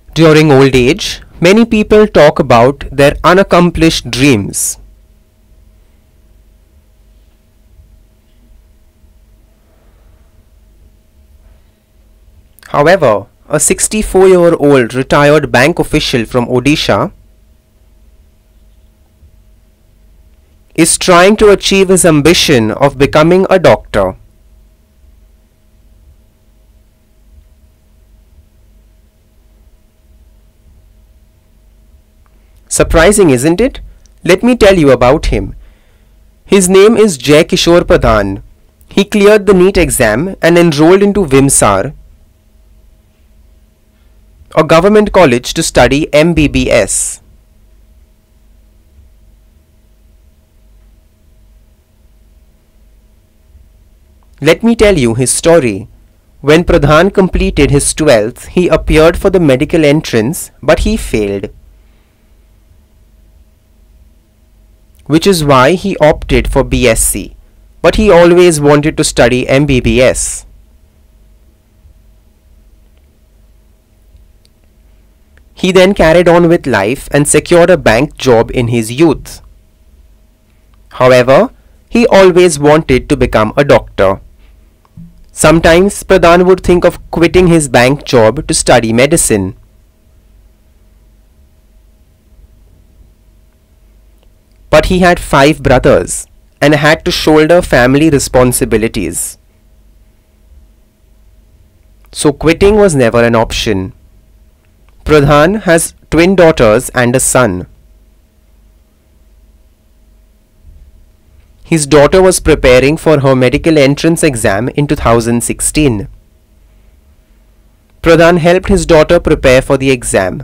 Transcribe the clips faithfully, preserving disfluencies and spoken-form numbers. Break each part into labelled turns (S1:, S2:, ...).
S1: During old age, many people talk about their unaccomplished dreams. However, a sixty-four-year-old retired bank official from Odisha is trying to achieve his ambition of becoming a doctor. Surprising, isn't it? Let me tell you about him. His name is Kishore Pradhan. He cleared the NEET exam and enrolled into VIMSAR, a government college, to study M B B S. Let me tell you his story. When Pradhan completed his twelfth, he appeared for the medical entrance, but he failed, which is why he opted for B S c, but he always wanted to study M B B S. He then carried on with life and secured a bank job in his youth. However, he always wanted to become a doctor. Sometimes Pradhan would think of quitting his bank job to study medicine. But he had five brothers and had to shoulder family responsibilities. So quitting was never an option. Pradhan has twin daughters and a son. His daughter was preparing for her medical entrance exam in two thousand sixteen. Pradhan helped his daughter prepare for the exam.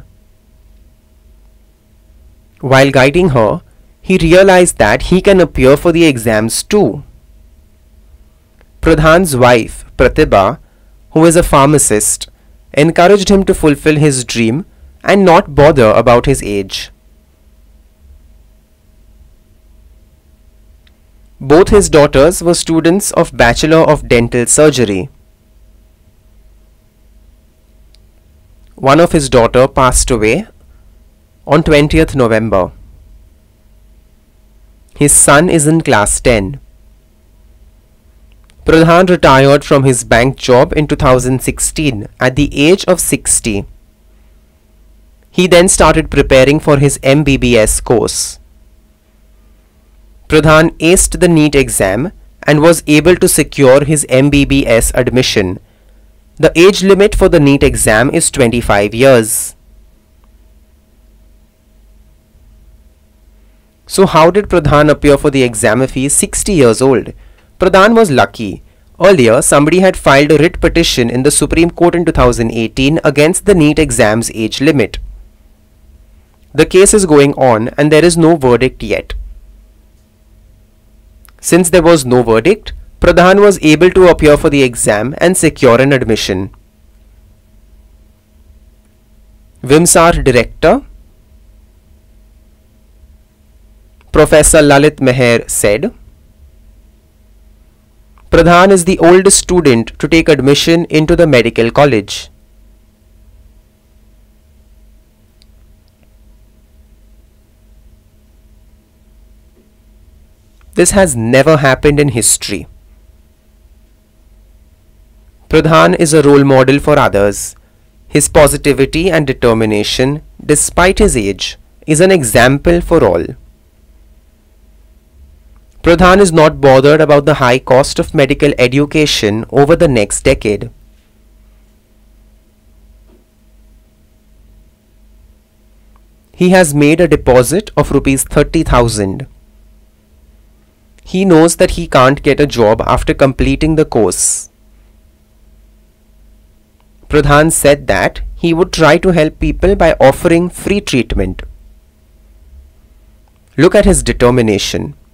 S1: While guiding her, he realized that he can appear for the exams too. Pradhan's wife, Pratibha, who is a pharmacist, encouraged him to fulfill his dream and not bother about his age. Both his daughters were students of Bachelor of Dental Surgery. One of his daughter passed away on twentieth November. His son is in class ten. Pradhan retired from his bank job in two thousand sixteen at the age of sixty. He then started preparing for his M B B S course. Pradhan aced the NEET exam and was able to secure his M B B S admission. The age limit for the NEET exam is twenty-five years. So how did Pradhan appear for the exam if he is sixty years old? Pradhan was lucky. Earlier, somebody had filed a writ petition in the Supreme Court in two thousand eighteen against the NEET exam's age limit. The case is going on and there is no verdict yet. Since there was no verdict, Pradhan was able to appear for the exam and secure an admission. VIMSAR Director Professor Lalit Meher said, Pradhan is the oldest student to take admission into the medical college. This has never happened in history. Pradhan is a role model for others. His positivity and determination, despite his age, is an example for all. Pradhan is not bothered about the high cost of medical education over the next decade. He has made a deposit of rupees thirty thousand. He knows that he can't get a job after completing the course. Pradhan said that he would try to help people by offering free treatment. Look at his determination.